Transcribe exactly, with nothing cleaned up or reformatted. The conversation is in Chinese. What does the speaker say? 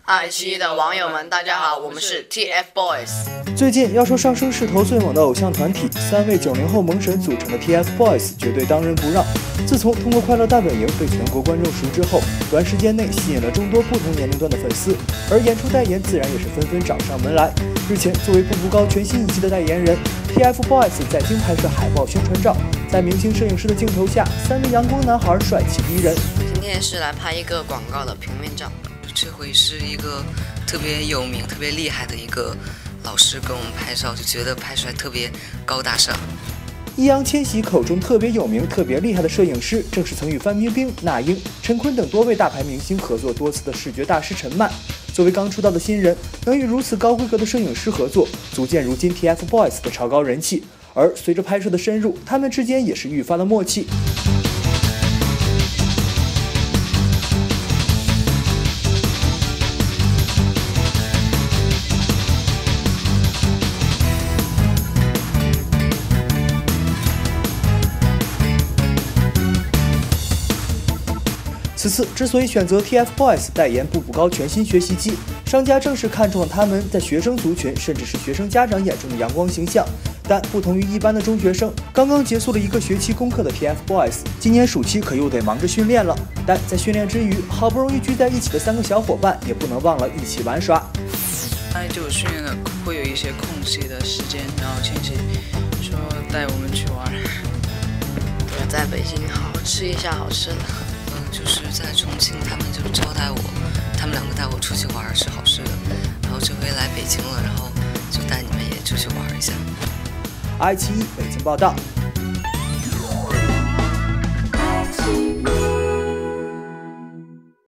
爱奇艺的网友们，大家好，我们是 T F Boys。 最近要说上升势头最猛的偶像团体，三位九零后萌神组成的 T F Boys 绝对当仁不让。自从通过《快乐大本营》被全国观众熟知后，短时间内吸引了众多不同年龄段的粉丝，而演出代言自然也是纷纷找上门来。日前，作为步步高全新一季的代言人 ，T F Boys 在京拍摄海报宣传照，在明星摄影师的镜头下，三位阳光男孩帅气逼人。 今天是来拍一个广告的平面照。 这回是一个特别有名、特别厉害的一个老师跟我们拍照，就觉得拍出来特别高大上。 易烊千玺口中特别有名、特别厉害的摄影师，正是曾与范冰冰、那英、陈坤等多位大牌明星合作多次的视觉大师陈曼。作为刚出道的新人，能与如此高规格的摄影师合作，足见如今 T F Boys 的超高人气。而随着拍摄的深入，他们之间也是愈发的默契。此次之所以选择 T F Boys 代言步步高全新学习机，商家正是看中了他们在学生族群甚至是学生家长眼中的阳光形象。但不同于一般的中学生，刚刚结束了一个学期功课的 T F Boys， 今年暑期可又得忙着训练了。但在训练之余，好不容易聚在一起的三个小伙伴，也不能忘了一起玩耍。 哎，就训练了会有一些空隙的时间，然后千玺说带我们去玩。 对，在北京好好吃一下好吃的。 就是在重庆，他们就招待我，他们两个带我出去玩是好事的。然后这回来北京了，然后就带你们也出去玩一下。 爱奇艺北京报道。